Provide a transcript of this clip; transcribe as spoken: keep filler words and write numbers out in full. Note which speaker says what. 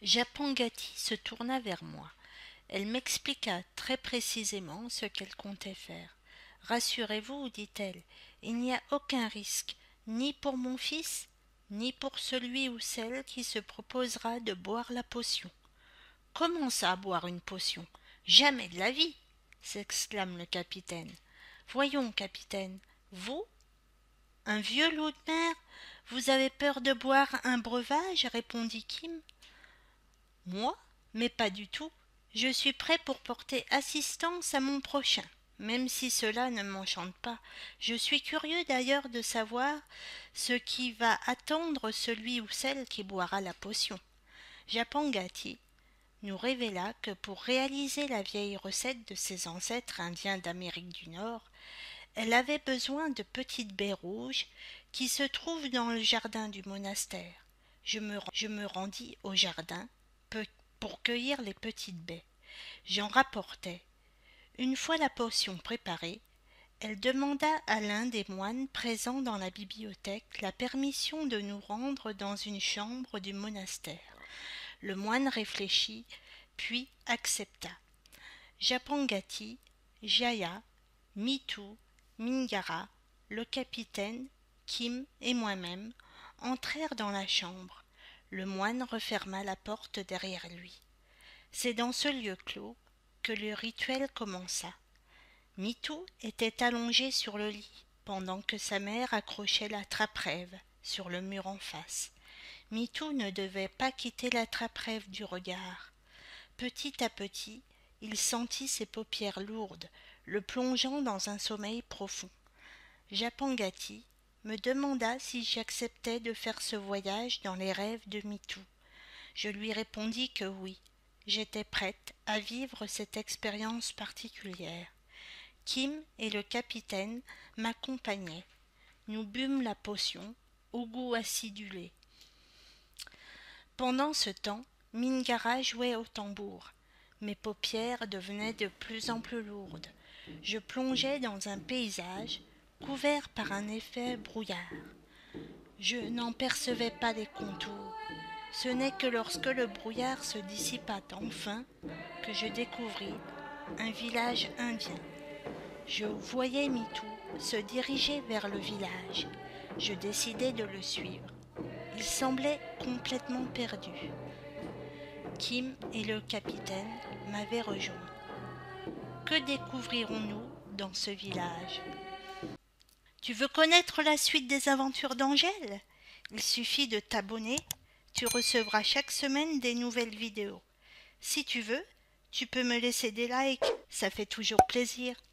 Speaker 1: Japangati se tourna vers moi. Elle m'expliqua très précisément ce qu'elle comptait faire. Rassurez-vous, dit-elle, il n'y a aucun risque, ni pour mon fils, ni pour celui ou celle qui se proposera de boire la potion. Comment ça, boire une potion? Jamais de la vie! S'exclame le capitaine. Voyons, capitaine, vous, un vieux loup de mer, vous avez peur de boire un breuvage? Répondit Kim. Moi? Mais pas du tout. Je suis prêt pour porter assistance à mon prochain, même si cela ne m'enchante pas. Je suis curieux d'ailleurs de savoir ce qui va attendre celui ou celle qui boira la potion. Japangati nous révéla que pour réaliser la vieille recette de ses ancêtres indiens d'Amérique du Nord, elle avait besoin de petites baies rouges qui se trouvent dans le jardin du monastère. Je me, je me rendis au jardin pour cueillir les petites baies. J'en rapportai. Une fois la potion préparée, elle demanda à l'un des moines présents dans la bibliothèque la permission de nous rendre dans une chambre du monastère. Le moine réfléchit, puis accepta. Japangati, Jaya, Mitu, Mingara, le capitaine, Kim et moi-même entrèrent dans la chambre. Le moine referma la porte derrière lui. C'est dans ce lieu clos que le rituel commença. Mitu était allongé sur le lit, pendant que sa mère accrochait la trappe-rêve sur le mur en face. Mitu ne devait pas quitter la trappe-rêve du regard. Petit à petit, il sentit ses paupières lourdes, le plongeant dans un sommeil profond. Japangati me demanda si j'acceptais de faire ce voyage dans les rêves de Mitu. Je lui répondis que oui, j'étais prête à vivre cette expérience particulière. Kim et le capitaine m'accompagnaient. Nous bûmes la potion, au goût acidulé. Pendant ce temps, Mingara jouait au tambour. Mes paupières devenaient de plus en plus lourdes. Je plongeais dans un paysage couvert par un effet brouillard. Je n'en percevais pas les contours. Ce n'est que lorsque le brouillard se dissipa enfin que je découvris un village indien. Je voyais Mitu se diriger vers le village. Je décidai de le suivre. Il semblait complètement perdu. Kim et le capitaine m'avaient rejoint. Que découvrirons-nous dans ce village? Tu veux connaître la suite des aventures d'Angèle? Il suffit de t'abonner, tu recevras chaque semaine des nouvelles vidéos. Si tu veux, tu peux me laisser des likes, ça fait toujours plaisir.